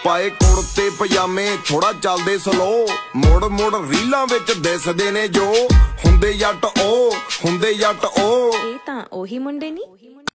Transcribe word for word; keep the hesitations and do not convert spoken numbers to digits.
पाए कुर्ते पजामे थोड़ा चलदे स्लो, मुड़ मुड़ रीलां विच दिसदे ने जो, हुंदे जट ओ हुंदे जट ओ। ਇਹ ਤਾਂ ਉਹੀ ਮੁੰਡੇ ਨੀ